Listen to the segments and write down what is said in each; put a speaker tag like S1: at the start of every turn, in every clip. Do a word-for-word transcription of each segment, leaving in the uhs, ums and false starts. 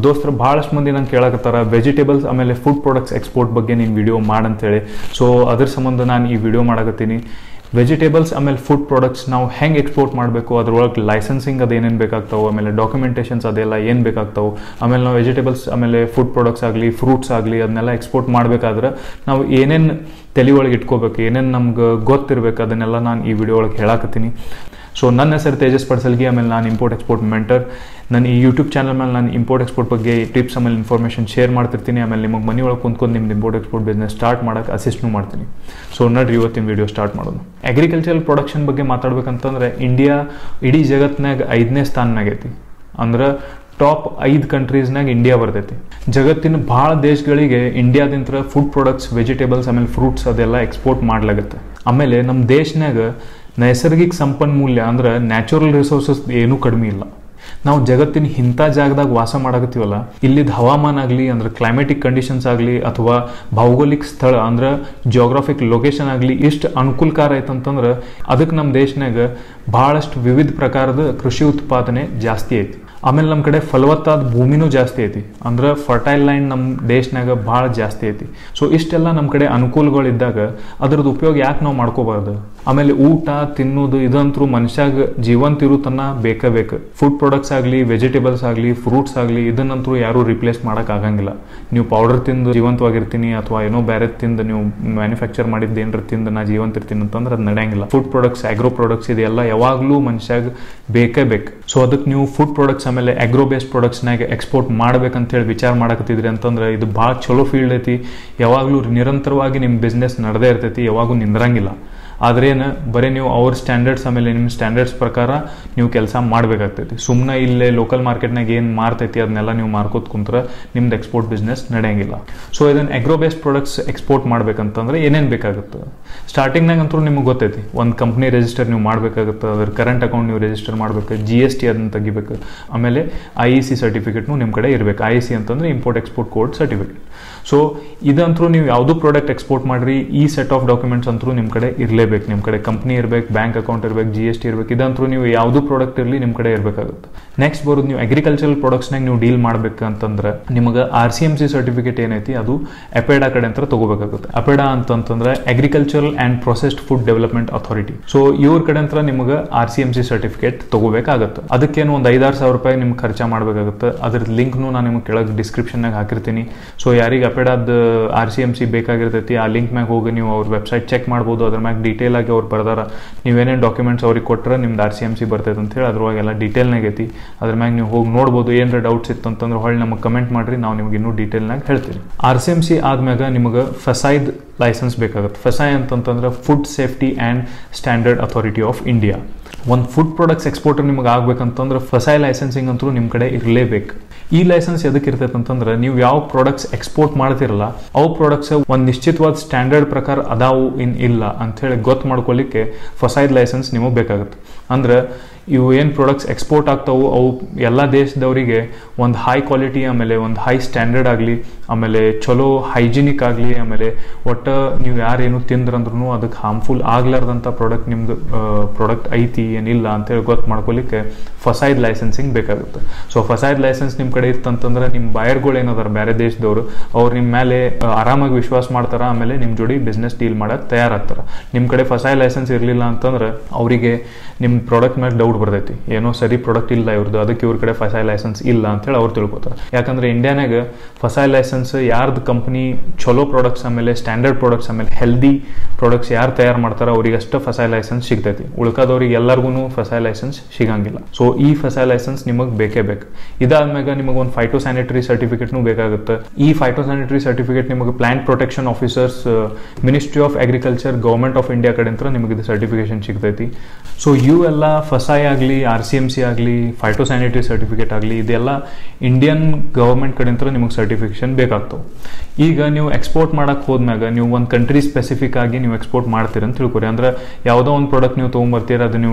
S1: ದೋಸ್ತರು ಭಾಳಷ್ಟು ಮಂದಿ ನಂಗೆ ಕೇಳಕತ್ತಾರ ವೆಜಿಟೇಬಲ್ಸ್ ಆಮೇಲೆ ಫುಡ್ ಪ್ರಾಡಕ್ಟ್ಸ್ ಎಕ್ಸ್ಪೋರ್ಟ್ ಬಗ್ಗೆ ನೀನು ವಿಡಿಯೋ ಮಾಡಂತೇಳಿ. ಸೊ ಅದ್ರ ಸಂಬಂಧ ನಾನು ಈ ವಿಡಿಯೋ ಮಾಡಕತ್ತೀನಿ. ವೆಜಿಟೇಬಲ್ಸ್ ಆಮೇಲೆ ಫುಡ್ ಪ್ರಾಡಕ್ಟ್ಸ್ ನಾವು ಹೆಂಗೆ ಎಕ್ಸ್ಪೋರ್ಟ್ ಮಾಡಬೇಕು, ಅದ್ರೊಳಗೆ ಲೈಸೆನ್ಸಿಂಗ್ ಅದು ಏನೇನು ಬೇಕಾಗ್ತಾವೆ, ಆಮೇಲೆ ಡಾಕ್ಯುಮೆಂಟೇಷನ್ಸ್ ಅದೆಲ್ಲ ಏನು ಬೇಕಾಗ್ತಾವೆ, ಆಮೇಲೆ ನಾವು ವೆಜಿಟೇಬಲ್ಸ್ ಆಮೇಲೆ ಫುಡ್ ಪ್ರಾಡಕ್ಟ್ಸ್ ಆಗಲಿ ಫ್ರೂಟ್ಸ್ ಆಗಲಿ ಅದನ್ನೆಲ್ಲ ಎಕ್ಸ್ಪೋರ್ಟ್ ಮಾಡಬೇಕಾದ್ರೆ ನಾವು ಏನೇನು ತಲೆ ಒಳಗೆ ಇಟ್ಕೋಬೇಕು, ಏನೇನು ನಮ್ಗೆ ಗೊತ್ತಿರಬೇಕು ಅದನ್ನೆಲ್ಲ ನಾನು ಈ ವಿಡಿಯೋ ಒಳಗೆ ಹೇಳಾಕತ್ತೀನಿ. ಸೊ ನನ್ನ ಹೆಸರು ತೇಜಸ್ ಪಡ್ಸಲ್ಗಿ, ಆಮೇಲೆ ನಾನು ಇಂಪೋರ್ಟ್ ಎಕ್ಸ್ಪೋರ್ಟ್ ಮೆಂಟರ್. ನನ್ನ ಈ ಯೂಟ್ಯೂಬ್ ಚಾನಲ್ ಮೇಲೆ ನಾನು ಇಂಪೋರ್ಟ್ ಎಕ್ಸ್ಪೋರ್ಟ್ ಬಗ್ಗೆ ಟಿಪ್ಸ್ ಆಮೇಲೆ ಇನ್ಫಾರ್ಮೇಷನ್ ಶೇರ್ ಮಾಡ್ತಿರ್ತೀನಿ. ಆಮೇಲೆ ನಿಮಗೆ ಮನೆ ಒಳಗೆ ಕುಂತ್ಕೊಂಡು ನಿಮ್ದು ಇಂಪೋರ್ಟ್ ಎಕ್ಸ್ಪೋರ್ಟ್ ಬಿಸ್ನೆಸ್ ಸ್ಟಾರ್ಟ್ ಮಾಡೋಕ್ಕೆ ಅಸಿಸ್ಟ್ನೂ ಮಾಡ್ತೀನಿ. ಸೊ ನೋಡ್ರಿ ಇವತ್ತಿನ ವಿಡಿಯೋ ಸ್ಟಾರ್ಟ್ ಮಾಡೋದು. ಅಗ್ರಿಕಲ್ಚರಲ್ ಪ್ರೊಡಕ್ಷನ್ ಬಗ್ಗೆ ಮಾತಾಡ್ಬೇಕಂತಂದ್ರೆ ಇಂಡಿಯಾ ಇಡೀ ಜಗತ್ತಿನಾಗ ಐದನೇ ಸ್ಥಾನನಾಗ ಐತಿ. ಅಂದ್ರೆ ಟಾಪ್ ಐದು ಕಂಟ್ರೀಸ್ನಾಗ ಇಂಡಿಯಾ ಬರ್ತೈತಿ. ಜಗತ್ತಿನ ಭಾಳ ದೇಶಗಳಿಗೆ ಇಂಡಿಯಾದಿಂದ ಫುಡ್ ಪ್ರಾಡಕ್ಟ್ಸ್, ವೆಜಿಟೇಬಲ್ಸ್ ಆಮೇಲೆ ಫ್ರೂಟ್ಸ್ ಅದೆಲ್ಲ ಎಕ್ಸ್ಪೋರ್ಟ್ ಮಾಡ್ಲಾಗತ್ತೆ. ಆಮೇಲೆ ನಮ್ಮ ದೇಶನಾಗ ನೈಸರ್ಗಿಕ ಸಂಪನ್ಮೂಲ್ಯ ಅಂದ್ರೆ ನ್ಯಾಚುರಲ್ ರಿಸೋರ್ಸಸ್ ಏನೂ ಕಡಿಮೆ ಇಲ್ಲ. ನಾವು ಜಗತ್ತಿನ ಇಂಥ ಜಾಗದಾಗ ವಾಸ ಮಾಡಕತ್ತೀವಲ್ಲ, ಇಲ್ಲಿದ್ದ ಹವಾಮಾನ ಆಗಲಿ ಅಂದ್ರೆ ಕ್ಲೈಮೆಟಿಕ್ ಕಂಡೀಷನ್ಸ್ ಆಗಲಿ ಅಥವಾ ಭೌಗೋಳಿಕ ಸ್ಥಳ ಅಂದ್ರೆ ಜಿಯೋಗ್ರಾಫಿಕ್ ಲೊಕೇಶನ್ ಆಗಲಿ ಇಷ್ಟು ಅನುಕೂಲಕಾರ ಐತಂತಂದ್ರೆ ಅದಕ್ಕೆ ನಮ್ಮ ದೇಶನಾಗ ಭಾಳಷ್ಟು ವಿವಿಧ ಪ್ರಕಾರದ ಕೃಷಿ ಉತ್ಪಾದನೆ ಜಾಸ್ತಿ ಐತಿ. ಆಮೇಲೆ ನಮ್ಮ ಕಡೆ ಫಲವತ್ತಾದ ಭೂಮಿನೂ ಜಾಸ್ತಿ ಐತಿ. ಅಂದ್ರೆ ಫರ್ಟೈಲ್ ಲ್ಯಾಂಡ್ ನಮ್ಮ ದೇಶನಾಗ ಭಾಳ ಜಾಸ್ತಿ ಐತಿ. ಸೊ ಇಷ್ಟೆಲ್ಲ ನಮ್ಮ ಕಡೆ ಅನುಕೂಲಗಳಿದ್ದಾಗ ಅದ್ರದ್ದು ಉಪಯೋಗ ಯಾಕೆ ನಾವು ಮಾಡ್ಕೋಬಾರ್ದು? ಆಮೇಲೆ ಊಟ ತಿನ್ನೋದು ಇದಂತರೂ ಮನುಷ್ಯಾಗ ಜೀವಂತ ಇರೋ ತನ ಬೇಕೇ ಬೇಕು. ಫುಡ್ ಪ್ರಾಡಕ್ಟ್ಸ್ ಆಗಲಿ, ವೆಜಿಟೇಬಲ್ಸ್ ಆಗಲಿ, ಫ್ರೂಟ್ಸ್ ಆಗಲಿ ಇದನ್ನಂತರೂ ಯಾರೂ ರಿಪ್ಲೇಸ್ ಮಾಡೋಕೆ ಆಗಂಗಿಲ್ಲ. ನೀವು ಪೌಡರ್ ತಿಂದು ಜೀವಂತವಾಗಿರ್ತೀನಿ ಅಥವಾ ಏನೋ ಬೇರೆ ತಿಂದು ನೀವು ಮ್ಯಾನುಫ್ಯಾಕ್ಚರ್ ಮಾಡಿದ್ದು ಏನಾರ ತಿಂದು ನಾ ಜೀವಂತ ಇರ್ತೀನಿ ಅಂತಂದ್ರೆ ಅದು ನಡೆಯಂಗಿಲ್ಲ. ಫುಡ್ ಪ್ರಾಡಕ್ಟ್ಸ್, ಆಗ್ರೋ ಪ್ರಾಡಕ್ಟ್ಸ್ ಇದೆಲ್ಲ ಯಾವಾಗಲೂ ಮನುಷ್ಯಾಗ ಬೇಕೇ ಬೇಕು. ಸೊ ಅದಕ್ಕೆ ನೀವು ಫುಡ್ ಪ್ರಾಡಕ್ಟ್ಸ್ ಆಮೇಲೆ ಆಗ್ರೋ ಬೇಸ್ಡ್ ಪ್ರಾಡಕ್ಟ್ಸ್ನಾಗ ಎಕ್ಸ್ಪೋರ್ಟ್ ಮಾಡ್ಬೇಕಂತ ಹೇಳಿ ವಿಚಾರ ಮಾಡಕತ್ತಿದ್ರಿ ಅಂತಂದ್ರೆ ಇದು ಭಾಳ ಚಲೋ ಫೀಲ್ಡ್ ಐತಿ. ಯಾವಾಗಲೂ ನಿರಂತರವಾಗಿ ನಿಮ್ಮ ಬಿಸ್ನೆಸ್ ನಡೆದೇ ಇರ್ತೈತಿ, ಯಾವಾಗೂ ನಿಂದ್ರಂಗಿಲ್ಲ. ಆದ್ರೇನು ಬರೀ ನೀವು ಅವ್ರ ಸ್ಟ್ಯಾಂಡರ್ಡ್ಸ್ ಆಮೇಲೆ ನಿಮ್ಮ ಸ್ಟ್ಯಾಂಡರ್ಡ್ಸ್ ಪ್ರಕಾರ ನೀವು ಕೆಲಸ ಮಾಡಬೇಕಾಗ್ತೈತಿ. ಸುಮ್ಮನೆ ಇಲ್ಲೇ ಲೋಕಲ್ ಮಾರ್ಕೆಟ್ನಾಗ ಏನು ಮಾರ್ತೈತಿ ಅದನ್ನೆಲ್ಲ ನೀವು ಮಾರ್ಕೋತ್ ಕುಂತ್ರೆ ನಿಮ್ದು ಎಕ್ಸ್ಪೋರ್ಟ್ ಬಿಸ್ನೆಸ್ ನಡೆಯಂಗಿಲ್ಲ. ಸೊ ಇದನ್ನು ಆಗ್ರೋ ಬೇಸ್ಡ್ ಪ್ರಾಡಕ್ಟ್ಸ್ ಎಕ್ಸ್ಪೋರ್ಟ್ ಮಾಡ್ಬೇಕಂತಂದ್ರೆ ಏನೇನು ಬೇಕಾಗುತ್ತೆ? ಸ್ಟಾರ್ಟಿಂಗ್ನಾಗ ಅಂತೂ ನಿಮ್ಗೆ ಗೊತ್ತೈತಿ, ಒಂದು ಕಂಪ್ನಿ ರಿಜಿಸ್ಟರ್ ನೀವು ಮಾಡಬೇಕಾಗುತ್ತೆ, ಅದ್ರ ಕರೆಂಟ್ ಅಕೌಂಟ್ ನೀವು ರಿಜಿಸ್ಟರ್ ಮಾಡಬೇಕು, ಜಿ ಎಸ್ ಟಿ ಅದನ್ನು ತೆಗಿಬೇಕು, ಆಮೇಲೆ ಐ ಇ ಸಿ ಸರ್ಟಿಫಿಕೇಟ್ನು ನಿಮ್ಮ ಕಡೆ ಇರಬೇಕು. ಐ ಇ ಸಿ ಅಂತಂದ್ರೆ import export code certificate. So ಇದಂತರೂ ನೀವು ಯಾವುದೂ ಪ್ರಾಡಕ್ಟ್ ಎಕ್ಸ್ಪೋರ್ಟ್ ಮಾಡ್ರಿ ಈ ಸೆಟ್ ಆಫ್ ಡಾಕ್ಯುಮೆಂಟ್ಸ್ ಅಂತೂ ನಿಮ್ಮ ಕಡೆ ಇರಲೇಬೇಕು. ನಿಮ್ಮ ಕಡೆ ಕಂಪ್ನಿ ಇರಬೇಕು, ಬ್ಯಾಂಕ್ ಅಕೌಂಟ್ ಇರಬೇಕು, ಜಿ ಎಸ್ ಟಿ ಇರಬೇಕು. ಇದಂತರೂ ನೀವು ಯಾವುದೂ ಪ್ರಾಡಕ್ಟ್ ಇರಲಿ ನಿಮ್ಮ ಕಡೆ ಇರಬೇಕಾಗುತ್ತೆ. ನೆಕ್ಸ್ಟ್ ಬರೋದು ನೀವು ಅಗ್ರಿಕಲ್ಚರಲ್ ಪ್ರಾಡಕ್ಟ್ಸ್ನಾಗ ನೀವು ಡೀಲ್ ಮಾಡ್ಬೇಕು ಅಂತಂದ್ರೆ ನಿಮಗೆ R C M C certificate ಏನೈತಿ ಅದು ಅಪೆಡಾ ಕಡೆ ಅಂತ ತಗೋಬೇಕಾಗುತ್ತೆ. ಅಪೆಡಾ ಅಂತಂತಂದ್ರೆ agricultural and processed food development authority. So ಇವ್ರ ಕಡೆ ಅಂತ ನಿಮಗೆ R C M C certificate ತಗೋಬೇಕಾಗುತ್ತೆ. ಅದಕ್ಕೇನು ಒಂದು ಐದಾರು ಸಾವಿರ ರೂಪಾಯಿ ನಿಮ್ಗೆ ಖರ್ಚು ಮಾಡಬೇಕಾಗುತ್ತೆ. ಅದ್ರ ಲಿಂಕ್ನು ನಾನು ನಿಮ್ಗೆ ಕೆಳಗೆ ಡಿಸ್ಕ್ರಿಪ್ಷನ್ನಾಗ ಹಾಕಿರ್ತೀನಿ. ಸೊ ಯಾರಿಗೆ ಅಪೆಡಾದ ಆರ್ ಸಿ ಎಮ್ ಸಿ ಬೇಕಾಗಿರ್ತೈತಿ ಆ ಲಿಂಕ್ ಮ್ಯಾಗ ಹೋಗಿ ನೀವು ಅವ್ರ ವೆಬ್ಸೈಟ್ ಚೆಕ್ ಮಾಡ್ಬೋದು. ಅದ್ರ ಮ್ಯಾಗ ಡೀಟೇಲ್ ಆಗಿ ಅವ್ರು ಬರ್ದಾರ. ನೀವೇನೇನು ಡಾಕ್ಯುಮೆಂಟ್ಸ್ ಅವ್ರಿಗೆ ಕೊಟ್ಟರೆ ನಿಮ್ದು ಆರ್ ಸಿ ಎಮ್ ಸಿ ಬರ್ತೈತೆ ಅಂತ ಹೇಳಿ ಅದ್ರೊಳಗೆಲ್ಲ ಡೀಟೇಲ್ನಾಗ ಐತಿ. ಅದ್ರ ಮ್ಯಾಗ ನೀವು ಹೋಗಿ ನೋಡ್ಬೋದು. ಏನಾರ ಡೌಟ್ಸ್ ಇತ್ತು ಅಂತಂದ್ರೆ ಹೊಳ್ಳಿ ನಮಗೆ ಕಮೆಂಟ್ ಮಾಡಿರಿ, ನಾವು ನಿಮ್ಗೆ ಇನ್ನೂ ಡೀಟೇಲ್ನಾಗ ಹೇಳ್ತೀನಿ. ಆರ್ ಸಿ ಎಮ್ ಸಿ ಆದ್ಮ್ಯಾಗ ನಿಮಗೆ ಫೆಸೈದ್ ಲೈಸೆನ್ಸ್ ಬೇಕಾಗುತ್ತೆ. ಫೆಸೈ ಅಂತಂತಂದ್ರೆ food safety and standard authority of India. ಒಂದು ಫುಡ್ ಪ್ರಾಡಕ್ಟ್ಸ್ ಎಕ್ಸ್ಪೋರ್ಟರ್ ನಿಮಗೆ ಆಗ್ಬೇಕಂತಂದ್ರೆ ಫೆಸೈ ಲೈಸೆನ್ಸಿಂಗ್ ಅಂತೂ ನಿಮ್ಮ ಕಡೆ ಇರಲೇಬೇಕು. ಈ ಲೈಸೆನ್ಸ್ ಎದಕ್ಕೆ ಇರ್ತೈತೆ ಅಂತಂದ್ರೆ ನೀವು ಯಾವ ಪ್ರಾಡಕ್ಟ್ಸ್ ಎಕ್ಸ್ಪೋರ್ಟ್ ಮಾಡ್ತಿರಲ್ಲ ಅವು ಪ್ರಾಡಕ್ಟ್ಸ್ ಒಂದು ನಿಶ್ಚಿತವಾದ ಸ್ಟ್ಯಾಂಡರ್ಡ್ ಪ್ರಕಾರ ಅದಾವು ಇನ್ ಇಲ್ಲ ಅಂಥೇಳಿ ಗೊತ್ತು ಮಾಡ್ಕೊಳ್ಳಿಕ್ಕೆ ಫೆಸೈದ್ ಲೈಸೆನ್ಸ್ ನಿಮಗೆ ಬೇಕಾಗುತ್ತೆ. ಅಂದ್ರೆ ಇವು ಏನು ಪ್ರಾಡಕ್ಟ್ಸ್ ಎಕ್ಸ್ಪೋರ್ಟ್ ಆಗ್ತಾವು ಅವು ಎಲ್ಲ ದೇಶದವರಿಗೆ ಒಂದು ಹೈ ಕ್ವಾಲಿಟಿ ಆಮೇಲೆ ಒಂದು ಹೈ ಸ್ಟ್ಯಾಂಡರ್ಡ್ ಆಗಲಿ ಆಮೇಲೆ ಚಲೋ ಹೈಜಿನಿಕ್ ಆಗಲಿ ಆಮೇಲೆ ಒಟ್ಟು ನೀವು ಯಾರೇನು ತಿಂದ್ರಂದ್ರೂ ಅದಕ್ಕೆ ಹಾರ್ಮ್ಫುಲ್ ಆಗ್ಲಾರ್ದಂಥ ಪ್ರಾಡಕ್ಟ್ ನಿಮ್ದು ಪ್ರಾಡಕ್ಟ್ ಐತಿ ಏನಿಲ್ಲ ಅಂತೇಳಿ ಗೊತ್ತು ಮಾಡ್ಕೊಳ್ಳಿಕ್ಕೆ ಫೆಸೈದ್ ಲೈಸೆನ್ಸಿಂಗ್ ಬೇಕಾಗುತ್ತೆ. ಸೊ ಫೆಸೈದ್ ಲೈಸೆನ್ಸ್ ನಿಮ್ಮ ಕಡೆ ಇತ್ತಂತಂದ್ರೆ ನಿಮ್ಮ ಬಯರ್ಗಳು ಏನದಾರ ಬೇರೆ ದೇಶದವರು ಅವ್ರು ನಿಮ್ಮ ಮೇಲೆ ಆರಾಮಾಗಿ ವಿಶ್ವಾಸ ಮಾಡ್ತಾರೆ, ಆಮೇಲೆ ನಿಮ್ಮ ಜೋಡಿ ಬಿಸ್ನೆಸ್ ಡೀಲ್ ಮಾಡೋಕೆ ತಯಾರಾಗ್ತಾರೆ. ನಿಮ್ಮ ಕಡೆ ಫೆಸೈ ಲೈಸೆನ್ಸ್ ಇರಲಿಲ್ಲ ಅಂತಂದ್ರೆ ಅವರಿಗೆ ನಿಮ್ಮ ಪ್ರಾಡಕ್ಟ್ ಮೇಲೆ ಡೌಟ್ ಬರ್ತೈತಿ, ಏನೋ ಸರಿ ಪ್ರಾಡಕ್ಟ್ ಇಲ್ಲ ಇವ್ರದ್ದು, ಅದಕ್ಕೆ ಇವ್ರ ಕಡೆ ಫೆಸೈ ಲೈಸೆನ್ಸ್ ಇಲ್ಲ ಅಂತೇಳಿ ಅವ್ರು ತಿಳ್ಕೊತಾರೆ. ಯಾಕಂದ್ರೆ ಇಂಡಿಯಾನಾಗ ಫೆಸೈ ಲೈಸೆನ್ಸ್ ಯಾರ್ದು ಕಂಪ್ನಿ ಚಲೋ ಪ್ರಾಡಕ್ಟ್ಸ್ ಆಮೇಲೆ ಸ್ಟ್ಯಾಂಡರ್ಡ್ ಪ್ರಾಡಕ್ಟ್ಸ್ ಆಮೇಲೆ ಹೆಲ್ದಿ ಪ್ರಾಡಕ್ಟ್ಸ್ ಯಾರು ತಯಾರು ಮಾಡ್ತಾರೆ ಅವ್ರಿಗೆ ಅಷ್ಟು ಫೆಸೈ ಲೈಸೆನ್ಸ್ ಸಿಗ್ತೈತಿ. ಉಳ್ಕಾದವ್ರಿಗೆ ಎಲ್ಲರಿಗೂ ಫೆಸೈ ಲೈಸೆನ್ಸ್ ಸಿಗಂಗಿಲ್ಲ. ಸೊ ಈ ಫೆಸೈ ಲೈಸೆನ್ಸ್ ನಿಮಗೆ ಬೇಕೇ ಬೇಕು. ಇದಾದ್ಮ್ಯಾಗ ನಿಮಗೆ ಒಂದು ಫೈಟೋ ಸ್ಯಾನಿಟರಿ ಸರ್ಟಿಫಿಕೇಟ್ನು ಬೇಕಾಗುತ್ತೆ. ಈ ಫೈಟೋ ಸ್ಯಾನಿಟರಿ ಸರ್ಟಿಫಿಕೇಟ್ ನಿಮಗೆ plant protection officers, ministry of agriculture, government of India ಕಡೆ ಅಂತ ನಿಮಗೆ ಇದು ಸರ್ಟಿಫಿಕೇಶನ್ ಸಿಗ್ತೈತಿ. ಸೊ ಇವೆಲ್ಲ ಫೆಸೈ ಆಗಲಿ, ಆರ್ ಸಿ ಎಮ್ ಸಿ ಆಗಲಿ, ಫೈಟೋ ಸ್ಯಾನಿಟರಿ ಸರ್ಟಿಫಿಕೇಟ್ ಆಗಲಿ ಇದೆಲ್ಲ ಇಂಡಿಯನ್ ಗವರ್ಮೆಂಟ್ ಕಡೆ ಅಂತ ನಿಮಗೆ ಸರ್ಟಿಫಿಕೇಶನ್ ಬೇಕಾಗ್ತವೆ. ಈಗ ನೀವು ಎಕ್ಸ್ಪೋರ್ಟ್ ಮಾಡಕ್ಕೆ ಹೋದ್ಮ್ಯಾಗ ನೀವು ಒಂದು ಕಂಟ್ರಿ ಸ್ಪೆಸಿಫಿಕ್ ಆಗಿ ನೀವು ಎಕ್ಸ್ಪೋರ್ಟ್ ಮಾಡ್ತೀರಿ ಅಂತ ತಿಳ್ಕೊರಿ. ಅಂದ್ರೆ ಯಾವುದೋ ಒಂದು ಪ್ರಾಡಕ್ಟ್ ನೀವು ತೊಗೊಂಬರ್ತೀರ, ಅದು ನೀವು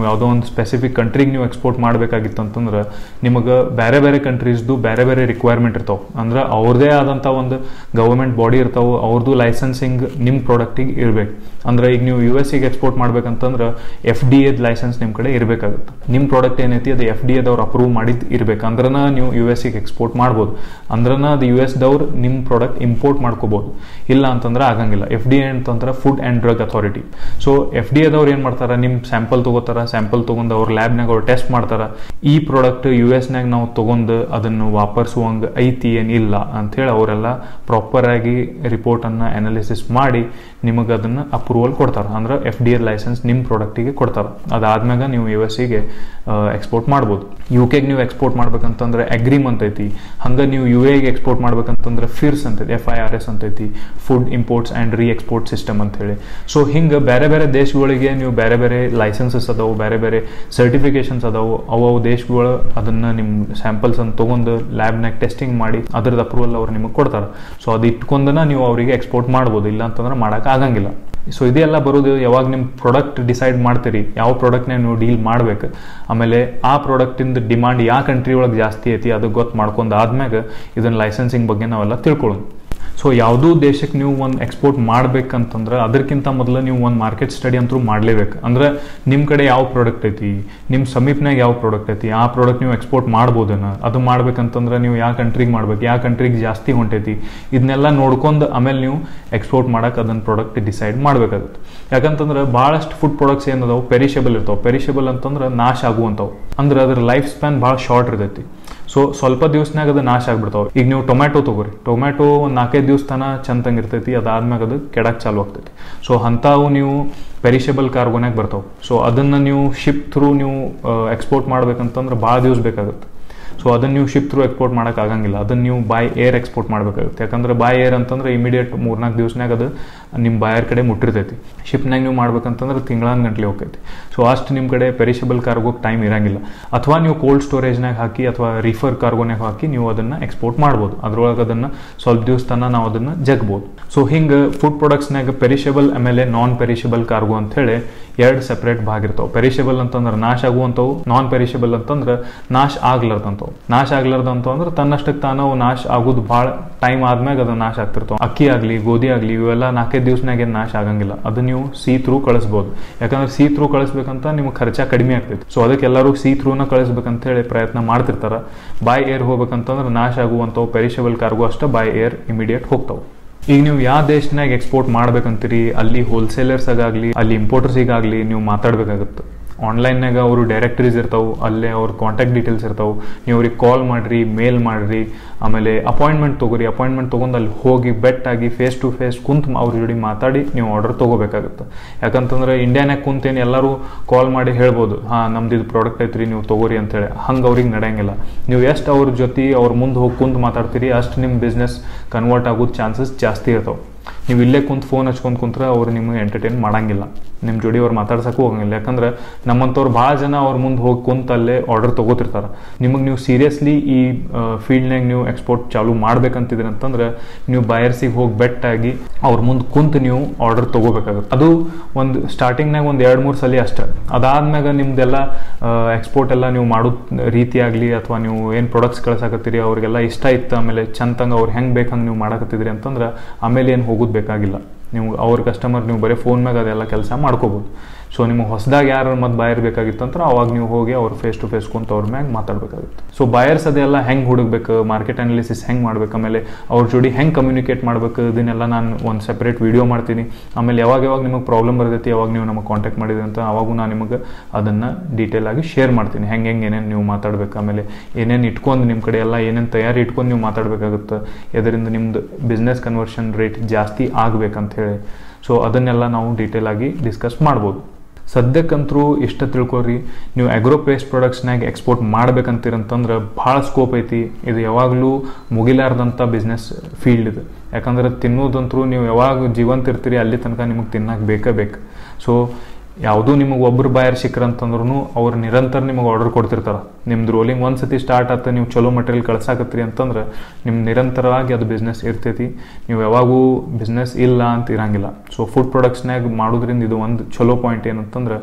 S1: ಯಾವುದೋ ಒಂದು ಸ್ಪೆಸಿಫಿಕ್ ಕಂಟ್ರಿಗೆ ನೀವು ಎಕ್ಸ್ಪೋರ್ಟ್ ಮಾಡಬೇಕಾಗಿತ್ತು ಅಂತಂದ್ರೆ ನಿಮಗೆ ಬೇರೆ ಬೇರೆ ಕಂಟ್ರೀಸ್ದು ಬೇರೆ ಬೇರೆ ರಿಕ್ವೈರ್ಮೆಂಟ್ ಇರ್ತಾವೆ. ಅಂದ್ರೆ ಅವ್ರದ್ದೇ ಆದಂಥ ಒಂದು ಗವರ್ಮೆಂಟ್ ಬಾಡಿ ಇರ್ತಾವೆ, ಅವ್ರದ್ದು ಲೈಸೆನ್ಸಿಂಗ್ ನಿಮ್ಮ ಪ್ರಾಡಕ್ಟಿಗೆ ಇರಬೇಕು. ಅಂದ್ರೆ ಈಗ ನೀವು ಯು ಎಸ್ ಗೆ ಎಕ್ಸ್ಪೋರ್ಟ್ ಮಾಡ್ಬೇಕಂತಂದ್ರೆ ಎಫ್ ಡಿ ಎದ್ ಲೈಸೆನ್ಸ್ ನಿಮ್ಮ ಕಡೆ ಇರಬೇಕಾಗುತ್ತೆ. ನಿಮ್ಮ ಪ್ರಾಡಕ್ಟ್ ಏನೈತಿ ಅದು ಎಫ್ ಡಿ ಎದವ್ರು ಅಪ್ರೂವ್ ಮಾಡಿದ್ದು ಇರಬೇಕು, ಅಂದ್ರನ ನೀವು ಯು ಎಸ್ ಗೆ ಎಕ್ಸ್ಪೋರ್ಟ್ ಮಾಡ್ಬೋದು. ಅಂದ್ರನ ಅದು ಯು ಎಸ್ ದವ್ರು ನಿಮ್ಮ ಪ್ರಾಡಕ್ಟ್ ಇಂಪೋರ್ಟ್ ಮಾಡ್ಕೋಬಹುದು. ಇಲ್ಲ ಅಂತಂದ್ರೆ ಆಗಂಗಿಲ್ಲ. ಎಫ್ ಡಿ ಎ ಅಂತಂದ್ರೆ food and drug authority. So F D ಎದವ್ರು ಏನು ಮಾಡ್ತಾರೆ, ನಿಮ್ಮ ಸ್ಯಾಂಪಲ್ ತಗೋತಾರ, ಸ್ಯಾಂಪಲ್ ತಗೊಂಡು ಅವ್ರ ಲ್ಯಾಬ್ನಾಗ ಅವ್ರು ಟೆಸ್ಟ್ ಮಾಡ್ತಾರ, ಈ ಪ್ರಾಡಕ್ಟ್ ಯು ಎಸ್ನಾಗ ನಾವು ತಗೊಂಡು ಅದನ್ನು ವಾಪರ್ಸುವಂಗೆ ಐತಿ ಏನಿಲ್ಲ ಅಂಥೇಳಿ ಅವರೆಲ್ಲ ಪ್ರಾಪರ್ ಆಗಿ ರಿಪೋರ್ಟನ್ನು ಅನಾಲಿಸಿಸ್ ಮಾಡಿ ನಿಮಗೆ ಅದನ್ನು ಅಪ್ರೂವಲ್ ಕೊಡ್ತಾರೆ. ಅಂದ್ರೆ ಎಫ್ ಡಿ ಎ ಲೈಸೆನ್ಸ್ ನಿಮ್ಮ ಪ್ರಾಡಕ್ಟಿಗೆ ಕೊಡ್ತಾರೆ. ಅದಾದ್ಮ್ಯಾಗ ನೀವು ಯು ಎಸ್ ಗೆ ಎಕ್ಸ್ಪೋರ್ಟ್ ಮಾಡ್ಬೋದು. ಯು ಕೆಗೆ ನೀವು ಎಕ್ಸ್ಪೋರ್ಟ್ ಮಾಡ್ಬೇಕಂತಂದ್ರೆ ಅಗ್ರಿಮೆಂಟ್ ಐತಿ. ಹಂಗೆ ನೀವು ಯು ಎಗೆ ಎಕ್ಸ್ಪೋರ್ಟ್ ಮಾಡ್ಬೇಕಂತಂದ್ರೆ ಫಿರ್ಸ್ ಅಂತೈತಿ, ಎಫ್ ಐ ಆರ್ ಎಸ್ ಅಂತೈತಿ, food imports and re export system ಅಂತ ಹೇಳಿ. ಸೊ ಹಿಂಗೆ ಬೇರೆ ಬೇರೆ ದೇಶಗಳಿಗೆ ನೀವು ಬೇರೆ ಬೇರೆ ಲೈಸೆನ್ಸಸ್ ಅದಾವು, ಬೇರೆ ಬೇರೆ ಸರ್ಟಿಫಿಕೇಶನ್ಸ್ ಅದಾವು. ಅವು ದೇಶಗಳು ಅದನ್ನು ನಿಮ್ಮ ಸ್ಯಾಂಪಲ್ಸ್ ಅನ್ನು ತೊಗೊಂಡು ಲ್ಯಾಬ್ನಾಗ ಟೆಸ್ಟಿಂಗ್ ಮಾಡಿ ಅದ್ರದ್ದು ಅಪ್ರೂವಲ್ ಅವ್ರು ನಿಮಗೆ ಕೊಡ್ತಾರೆ. ಸೊ ಅದು ಇಟ್ಕೊಂಡನ ನೀವು ಅವರಿಗೆ ಎಕ್ಸ್ಪೋರ್ಟ್ ಮಾಡ್ಬೋದು, ಇಲ್ಲ ಅಂತಂದ್ರೆ ಮಾಡೋಕೆ ಆಗಂಗಿಲ್ಲ. ಸೊ ಇದೆಲ್ಲ ಬರೋದು ಯಾವಾಗ ನಿಮ್ಮ ಪ್ರಾಡಕ್ಟ್ ಡಿಸೈಡ್ ಮಾಡ್ತೀರಿ, ಯಾವ ಪ್ರಾಡಕ್ಟ್ನ ನೀವು ಡೀಲ್ ಮಾಡ್ಬೇಕು, ಆಮೇಲೆ ಆ ಪ್ರಾಡಕ್ಟಿಂದ ಡಿಮಾಂಡ್ ಯಾವ ಕಂಟ್ರಿ ಒಳಗೆ ಜಾಸ್ತಿ ಐತಿ ಅದು ಗೊತ್ತು ಮಾಡ್ಕೊಂಡು ಆದ್ಮ್ಯಾಗ ಇದನ್ನ ಲೈಸೆನ್ಸಿಂಗ್ ಬಗ್ಗೆ ನಾವೆಲ್ಲ ತಿಳ್ಕೊಳ್ಳೋದು. ಸೊ ಯಾವುದೂ ದೇಶಕ್ಕೆ ನೀವು ಒಂದು ಎಕ್ಸ್ಪೋರ್ಟ್ ಮಾಡ್ಬೇಕಂತಂದ್ರೆ ಅದಕ್ಕಿಂತ ಮೊದಲು ನೀವು ಒಂದು ಮಾರ್ಕೆಟ್ ಸ್ಟಡಿ ಅಂತೂ ಮಾಡಲೇಬೇಕು. ಅಂದ್ರೆ ನಿಮ್ಮ ಕಡೆ ಯಾವ ಪ್ರಾಡಕ್ಟ್ ಐತಿ, ನಿಮ್ಮ ಸಮೀಪನಾಗ ಯಾವ ಪ್ರಾಡಕ್ಟ್ ಐತಿ, ಆ ಪ್ರಾಡಕ್ಟ್ ನೀವು ಎಕ್ಸ್ಪೋರ್ಟ್ ಮಾಡ್ಬೋದೇನ, ಅದು ಮಾಡ್ಬೇಕಂತಂದ್ರೆ ನೀವು ಯಾವ ಕಂಟ್ರಿಗೆ ಮಾಡ್ಬೇಕು, ಯಾವ ಕಂಟ್ರಿಗೆ ಜಾಸ್ತಿ ಹೊಂಟೈತಿ, ಇದನ್ನೆಲ್ಲ ನೋಡ್ಕೊಂಡು ಆಮೇಲೆ ನೀವು ಎಕ್ಸ್ಪೋರ್ಟ್ ಮಾಡಕ್ಕೆ ಅದನ್ನ ಪ್ರಾಡಕ್ಟ್ ಡಿಸೈಡ್ ಮಾಡಬೇಕಾಗುತ್ತೆ. ಯಾಕಂತಂದ್ರೆ ಭಾಳಷ್ಟು ಫುಡ್ ಪ್ರಾಡಕ್ಟ್ಸ್ ಏನದಾವು ಪೆರಿಷಬಲ್ ಇರ್ತಾವೆ. ಪೆರಿಷಬಲ್ ಅಂತಂದ್ರೆ ನಾಶ ಆಗುವಂಥವು, ಅಂದ್ರೆ ಅದ್ರ ಲೈಫ್ ಸ್ಪ್ಯಾನ್ ಭಾಳ ಶಾರ್ಟ್ ಇರ್ತೈತಿ. ಸೊ ಸ್ವಲ್ಪ ದಿವಸನಾಗ ಅದು ನಾಶ ಆಗ್ಬಿಡ್ತಾವೆ. ಈಗ ನೀವು ಟೊಮ್ಯಾಟೊ ತಗೋರಿ, ಟೊಮ್ಯಾಟೊ ಒಂದು ನಾಲ್ಕೈದು ದಿವಸ ತನ ಚಂದಂಗೆ ಇರ್ತೈತಿ, ಅದಾದ್ಮ್ಯಾಗ ಅದು ಕೆಡಕ್ಕೆ ಚಾಲು ಆಗ್ತೈತಿ. ಸೊ ಅಂಥವು ನೀವು ಪೆರಿಷಬಲ್ ಕಾರ್ಗೋನಾಗ ಬರ್ತಾವೆ. ಸೊ ಅದನ್ನು ನೀವು ಶಿಪ್ ಥ್ರೂ ನೀವು ಎಕ್ಸ್ಪೋರ್ಟ್ ಮಾಡ್ಬೇಕಂತಂದ್ರೆ ಭಾಳ ದಿವಸ ಬೇಕಾಗುತ್ತೆ. ಸೊ ಅದನ್ನು ನೀವು ಶಿಪ್ ಥ್ರೂ ಎಕ್ಸ್ಪೋರ್ಟ್ ಮಾಡೋಕೆ ಆಗಂಗಿಲ್ಲ. ಅದನ್ನು ನೀವು ಬೈ ಏರ್ ಎಕ್ಸ್ಪೋರ್ಟ್ ಮಾಡಬೇಕಾಗುತ್ತೆ. ಯಾಕಂದ್ರೆ ಬೈ ಏರ್ ಅಂತಂದ್ರೆ ಇಮಿಡಿಯೇಟ್ ಮೂರ್ನಾಲ್ಕು ದಿವಸನಾಗ ಅದು ನಿಮ್ಮ ಬಾಯರ್ ಕಡೆ ಮುಟ್ಟಿರ್ತೈತಿ. ಶಿಪ್ನಾಗ ನೀವು ಮಾಡ್ಬೇಕಂತಂದ್ರೆ ತಿಂಗಳಾನ್ ಗಂಟ್ಲೆ ಹೋಗ್ತೈತಿ. ಸೊ ಅಷ್ಟು ನಿಮ್ಮ ಕಡೆ ಪೆರಿಷಬಲ್ ಕಾರ್ಗೋಗೆ ಟೈಮ್ ಇರಂಗಿಲ್ಲ. ಅಥವಾ ನೀವು ಕೋಲ್ಡ್ ಸ್ಟೋರೇಜ್ನಾಗ ಹಾಕಿ ಅಥವಾ ರಿಫರ್ ಕಾರ್ಗೋನಾಗ ಹಾಕಿ ನೀವು ಅದನ್ನು ಎಕ್ಸ್ಪೋರ್ಟ್ ಮಾಡ್ಬೋದು. ಅದ್ರೊಳಗೆ ಅದನ್ನು ಸ್ವಲ್ಪ ದಿವಸ ತನಕ ನಾವು ಅದನ್ನು ಜಗ್ಬೋದು. ಸೊ ಹಿಂಗೆ ಫುಡ್ ಪ್ರಾಡಕ್ಟ್ಸ್ನಾಗ ಪೆರಿಷಬಲ್ ಆಮೇಲೆ ನಾನ್ ಪೆರಿಷಬಲ್ ಕಾರ್ಗೋ ಅಂತ ಹೇಳಿ ಎರಡು ಸೆಪರೇಟ್ ಭಾಗ ಇರ್ತಾವೆ. ಪೆರಿಷಬಲ್ ಅಂತಂದ್ರೆ ನಾಶ ಆಗುವಂಥವು, ನಾನ್ ಪೆರಿಷಬಲ್ ಅಂತಂದ್ರೆ ನಾಶ ಆಗ್ಲಾರ್ದಂಥವು. ನಾಶ ಆಗ್ಲಾರ್ದಂತ ಅಂದ್ರೆ ತನ್ನಷ್ಟಕ್ಕೆ ತಾನು ನಾಶ ಆಗೋದು ಭಾಳ ಟೈಮ್ ಆದ್ಮ್ಯಾಗ ಅದು ನಾಶ ಆಗ್ತಿರ್ತಾವೆ. ಅಕ್ಕಿ ಆಗಲಿ ಗೋಧಿ ಆಗಲಿ ಇವೆಲ್ಲ ನಾಲ್ಕೈದು ದಿವಸನಾಗ ಏನು ನಾಶ ಆಗಂಗಿಲ್ಲ. ಅದು ನೀವು ಸಿ ಥ್ರೂ ಕಳಿಸ್ಬೋದು. ಯಾಕಂದ್ರೆ ಸಿ ಥ್ರೂ ಕಳಿಸ್ಬೇಕಂತ ನಿಮ್ಗೆ ಖರ್ಚ ಕಡಿಮೆ ಆಗ್ತೈತಿ. ಸೊ ಅದಕ್ಕೆ ಎಲ್ಲರೂ ಸಿ ಥ್ರೂನ ಕಳಿಸ್ಬೇಕಂತ ಹೇಳಿ ಪ್ರಯತ್ನ ಮಾಡ್ತಿರ್ತಾರೆ. ಬೈ ಏರ್ ಹೋಗ್ಬೇಕಂತಂದ್ರೆ ನಾಶ ಆಗುವಂಥವು ಪೆರಿಷಬಲ್ ಕಾರ್ಗೋ ಅಷ್ಟೇ ಬೈ ಏರ್ ಇಮಿಡಿಯೇಟ್ ಹೋಗ್ತಾವೆ. ಈಗ ನೀವು ಯಾವ ದೇಶನಾಗ ಎಕ್ಸ್ಪೋರ್ಟ್ ಮಾಡ್ಬೇಕಂತೀರಿ ಅಲ್ಲಿ ಹೋಲ್ಸೇಲರ್ಸಾಗಲಿ ಅಲ್ಲಿ ಇಂಪೋರ್ಟರ್ಸಿಗಾಗಲಿ ನೀವು ಮಾತಾಡ್ಬೇಕಾಗುತ್ತೆ. ಆನ್ಲೈನ್ನಾಗ ಅವರು ಡೈರೆಕ್ಟರೀಸ್ ಇರ್ತಾವೆ, ಅಲ್ಲೇ ಅವ್ರ ಕಾಂಟ್ಯಾಕ್ಟ್ ಡೀಟೇಲ್ಸ್ ಇರ್ತಾವೆ. ನೀವು ಅವ್ರಿಗೆ ಕಾಲ್ ಮಾಡಿರಿ, ಮೇಲ್ ಮಾಡಿರಿ, ಆಮೇಲೆ ಅಪಾಯಿಂಟ್ಮೆಂಟ್ ತೊಗೋರಿ. ಅಪಾಯಿಂಟ್ಮೆಂಟ್ ತೊಗೊಂಡು ಅಲ್ಲಿ ಹೋಗಿ ಬೆಟ್ಟಾಗಿ ಫೇಸ್ ಟು ಫೇಸ್ ಕುಂತು ಅವ್ರ ಜೋಡಿ ಮಾತಾಡಿ ನೀವು ಆರ್ಡರ್ ತೊಗೋಬೇಕಾಗುತ್ತೆ. ಯಾಕಂತಂದ್ರೆ ಇಂಡಿಯಾನಾಗ ಕುಂತೇನು ಎಲ್ಲರೂ ಕಾಲ್ ಮಾಡಿ ಹೇಳ್ಬೋದು, ಹಾಂ ನಮ್ದು ಇದು ಪ್ರಾಡಕ್ಟ್ ಐತ್ರಿ ನೀವು ತೊಗೋರಿ ಅಂತೇಳಿ. ಹಂಗೆ ಅವ್ರಿಗೆ ನಡೆಯಂಗಿಲ್ಲ. ನೀವು ಎಷ್ಟು ಅವ್ರ ಜೊತೆ ಅವ್ರ ಮುಂದೆ ಹೋಗಿ ಕುಂತು ಮಾತಾಡ್ತೀರಿ ಅಷ್ಟು ನಿಮ್ಮ ಬಿಸ್ನೆಸ್ ಕನ್ವರ್ಟ್ ಆಗೋದು ಚಾನ್ಸಸ್ ಜಾಸ್ತಿ ಇರ್ತಾವೆ. ನೀವು ಇಲ್ಲೇ ಕುಂತು ಫೋನ್ ಹಚ್ಕೊಂಡು ಕುಂತ್ರೆ ಅವ್ರು ನಿಮಗೆ ಎಂಟರ್ಟೈನ್ ಮಾಡಂಗಿಲ್ಲ, ನಿಮ್ಮ ಜೋಡಿ ಅವ್ರು ಮಾತಾಡ್ಸಕ್ಕೂ ಹೋಗಂಗಿಲ್ಲ. ಯಾಕಂದ್ರೆ ನಮ್ಮಂಥವ್ರು ಭಾಳ ಜನ ಅವ್ರ ಮುಂದೆ ಹೋಗಿ ಕುಂತು ಅಲ್ಲೇ ಆರ್ಡರ್ ತೊಗೋತಿರ್ತಾರೆ. ನಿಮಗೆ ನೀವು ಸೀರಿಯಸ್ಲಿ ಈ ಫೀಲ್ಡ್ನಾಗ ನೀವು ಎಕ್ಸ್ಪೋರ್ಟ್ ಚಾಲೂ ಮಾಡ್ಬೇಕಂತಿದ್ರಿ ಅಂತಂದ್ರೆ ನೀವು ಬಯರ್ಸಿಗೆ ಹೋಗಿ ಬೆಟ್ಟಾಗಿ ಅವ್ರ ಮುಂದೆ ಕುಂತು ನೀವು ಆರ್ಡರ್ ತೊಗೋಬೇಕಾಗುತ್ತೆ. ಅದು ಒಂದು ಸ್ಟಾರ್ಟಿಂಗ್ನಾಗ ಒಂದು ಎರಡು ಮೂರು ಸಲ ಅಷ್ಟೇ. ಅದಾದ್ಮ್ಯಾಗ ನಿಮ್ದೆಲ್ಲ ಎಕ್ಸ್ಪೋರ್ಟ್ ಎಲ್ಲ ನೀವು ಮಾಡೋ ರೀತಿ ಆಗಲಿ ಅಥವಾ ನೀವು ಏನು ಪ್ರಾಡಕ್ಟ್ಸ್ ಕಳ್ಸಾಕತ್ತೀರಿ ಅವ್ರಿಗೆಲ್ಲ ಇಷ್ಟ ಇತ್ತು, ಆಮೇಲೆ ಚಂದಂಗೆ ಅವ್ರು ಹೆಂಗೆ ಬೇಕಂಗೆ ನೀವು ಮಾಡಕತ್ತಿದ್ರಿ ಅಂತಂದ್ರೆ ಆಮೇಲೆ ಏನು ಹೋಗೋದು ಬೇಕಾಗಿಲ್ಲ. ನೀವು ಅವ್ರ ಕಸ್ಟಮರ್ ನೀವು ಬರೀ ಫೋನ್ ಮ್ಯಾಗ ಅದೆಲ್ಲ ಕೆಲಸ ಮಾಡ್ಕೋಬೋದು. ಸೊ ನಿಮಗೆ ಹೊಸದಾಗಿ ಯಾರು ಮತ್ತೆ ಬಾಯರ್ ಬೇಕಾಗಿತ್ತು ಅಂದ್ರೆ ಅವಾಗ ನೀವು ಹೋಗಿ ಅವ್ರು ಫೇಸ್ ಟು ಫೇಸ್ ಕುಂತು ಅವ್ರ ಮ್ಯಾಗ ಮಾತಾಡಬೇಕಾಗುತ್ತೆ. ಸೊ ಬಾಯರ್ಸ್ ಅದೆಲ್ಲ ಹೆಂಗೆ ಹುಡುಕ್ಬೇಕು, ಮಾರ್ಕೆಟ್ ಅನಾಲಿಸಿಸ್ ಹೆಂಗೆ ಮಾಡ್ಬೇಕು, ಆಮೇಲೆ ಅವ್ರ ಜೋಡಿ ಹೆಂಗೆ ಕಮ್ಯುನಿಕೇಟ್ ಮಾಡಬೇಕು, ಇದನ್ನೆಲ್ಲ ನಾನು ಒಂದು ಸೆಪ್ರೇಟ್ ವಿಡಿಯೋ ಮಾಡ್ತೀನಿ. ಆಮೇಲೆ ಯಾವಾಗ ಯಾವಾಗ ನಿಮಗೆ ಪ್ರಾಬ್ಲಮ್ ಬರ್ತೈತಿ ಯಾವಾಗ ನೀವು ನಮಗೆ ಕಾಂಟ್ಯಾಕ್ಟ್ ಮಾಡಿದ್ರಿ ಅಂತ ಅವಾಗೂ ನಾನು ನಿಮಗೆ ಅದನ್ನು ಡೀಟೇಲ್ ಆಗಿ ಶೇರ್ ಮಾಡ್ತೀನಿ. ಹೆಂಗೆ ಹೆಂಗೆ ಏನೇನು ನೀವು ಮಾತಾಡ್ಬೇಕು, ಆಮೇಲೆ ಏನೇನು ಇಟ್ಕೊಂಡು ನಿಮ್ಮ ಕಡೆ ಎಲ್ಲ ಏನೇನು ತಯಾರಿ ಇಟ್ಕೊಂಡು ನೀವು ಮಾತಾಡಬೇಕಾಗುತ್ತೆ, ಇದರಿಂದ ನಿಮ್ದು ಬಿಸ್ನೆಸ್ ಕನ್ವರ್ಷನ್ ರೇಟ್ ಜಾಸ್ತಿ ಆಗಬೇಕಂತ ಹೇಳಿ. ಸೊ ಅದನ್ನೆಲ್ಲ ನಾವು ಡೀಟೇಲ್ ಆಗಿ ಡಿಸ್ಕಸ್ ಮಾಡ್ಬೋದು. ಸದ್ಯಕ್ಕಂತರೂ ಇಷ್ಟ ತಿಳ್ಕೊರಿ, ನೀವು ಅಗ್ರೋ ಪೇಸ್ಟ್ ಪ್ರಾಡಕ್ಟ್ಸ್ನಾಗ ಎಕ್ಸ್ಪೋರ್ಟ್ ಮಾಡ್ಬೇಕಂತೀರಂತಂದ್ರೆ ಭಾಳ ಸ್ಕೋಪ್ ಐತಿ. ಇದು ಯಾವಾಗಲೂ ಮುಗಿಲಾರ್ದಂಥ ಬಿಸ್ನೆಸ್ ಫೀಲ್ಡ್ ಇದು. ಯಾಕಂದ್ರೆ ತಿನ್ನೋದಂತರೂ ನೀವು ಯಾವಾಗ ಜೀವಂತ ಇರ್ತೀರಿ ಅಲ್ಲಿ ತನಕ ನಿಮಗೆ ತಿನ್ನಕ್ಕೆ ಬೇಕೇ ಬೇಕು. ಸೊ ಯಾವುದೂ ನಿಮಗೆ ಒಬ್ಬರು ಬಾಯರ್ ಸಿಕ್ಕರಂತಂದ್ರೂ ಅವ್ರು ನಿರಂತರ ನಿಮಗೆ ಆರ್ಡರ್ ಕೊಡ್ತಿರ್ತಾರೆ. ನಿಮ್ದು ರೋಲಿಂಗ್ ಒಂದು ಸತಿ ಸ್ಟಾರ್ಟ್ ಆತ, ನೀವು ಚಲೋ ಮಟೀರಿಯಲ್ ಕಳ್ಸಾಕತ್ತೀರಿ ಅಂತಂದ್ರೆ ನಿಮ್ಮ ನಿರಂತರವಾಗಿ ಅದು ಬಿಸ್ನೆಸ್ ಇರ್ತೈತಿ. ನೀವು ಯಾವಾಗೂ ಬಿಸ್ನೆಸ್ ಇಲ್ಲ ಅಂತ ಇರಂಗಿಲ್ಲ. ಸೊ ಫುಡ್ ಪ್ರಾಡಕ್ಟ್ಸ್ನಾಗ ಮಾಡೋದ್ರಿಂದ ಇದು ಒಂದು ಚಲೋ ಪಾಯಿಂಟ್ ಏನಂತಂದ್ರೆ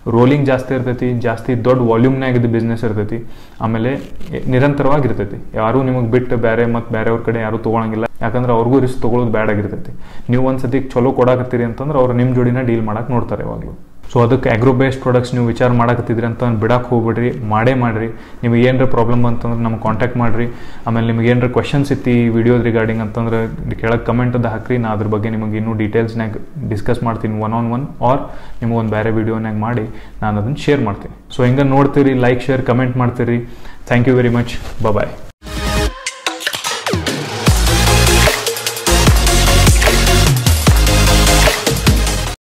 S1: ರೋಲಿಂಗ್ ಜಾಸ್ತಿ ಇರ್ತೈತಿ, ಜಾಸ್ತಿ ದೊಡ್ಡ ವಾಲ್ಯೂಮ್ನಾಗಿದ್ದು ಬಿಸ್ನೆಸ್ ಇರ್ತೈತಿ, ಆಮೇಲೆ ನಿರಂತರವಾಗಿರ್ತೈತಿ. ಯಾರೂ ನಿಮಗೆ ಬಿಟ್ಟು ಬೇರೆ ಮತ್ತು ಬೇರೆಯವ್ರ ಕಡೆ ಯಾರೂ ತೊಗೊಳಂಗಿಲ್ಲ, ಯಾಕಂದ್ರೆ ಅವ್ರಿಗೂ ರಿಸ್ಕ್ ತೊಗೊಳೋದು ಬ್ಯಾಡ್ ಆಗಿರ್ತೈತಿ. ನೀವು ಒಂದು ಸತಿ ಚಲೋ ಕೊಡಾಕತ್ತೀರಿ ಅಂತಂದ್ರೆ ಅವ್ರು ನಿಮ್ಮ ಜೋಡಿನ ಡೀಲ್ ಮಾಡಕ್ಕೆ ನೋಡ್ತಾರೆ ಯಾವಾಗಲೂ. ಸೊ ಅದಕ್ಕೆ ಆಗ್ರೋ ಬೇಸ್ಡ್ ಪ್ರಾಡಕ್ಟ್ಸ್ ನೀವು ವಿಚಾರ ಮಾಡಕತ್ತಿದ್ರಿ ಅಂತ ಬಿಡಕ್ಕೆ ಹೋಗ್ಬಿಡ್ರಿ, ಮಾಡೇ ಮಾಡಿರಿ. ನಿಮಗೆ ಏನರ ಪ್ರಾಬ್ಲಮ್ ಅಂತಂದ್ರೆ ನಮ್ಗೆ ಕಾಂಟ್ಯಾಕ್ಟ್ ಮಾಡಿರಿ. ಆಮೇಲೆ ನಿಮಗೆ ಏನರ ಕ್ವಶನ್ಸ್ ಇತ್ತು ಈ ವಿಡಿಯೋದ ರಿಗಾರ್ಡಿಂಗ್ ಅಂತಂದ್ರೆ ಕೆಳಗೆ ಕಮೆಂಟದ ಹಾಕ್ರಿ, ನಾ ಅದ್ರ ಬಗ್ಗೆ ನಿಮಗೆ ಇನ್ನೂ ಡೀಟೇಲ್ಸ್ನಾಗ ಡಿಸ್ಕಸ್ ಮಾಡ್ತೀನಿ ಒನ್ ಆನ್ ಒನ್, ಆರ್ ನಿಮಗೆ ಒಂದು ಬೇರೆ ವಿಡಿಯೋನಾಗ ಮಾಡಿ ನಾನು ಅದನ್ನು ಶೇರ್ ಮಾಡ್ತೀನಿ. ಸೊ ಹಿಂಗೆ ನೋಡ್ತೀರಿ, ಲೈಕ್ ಶೇರ್ ಕಮೆಂಟ್ ಮಾಡ್ತೀರಿ. Thank you very much. Bye.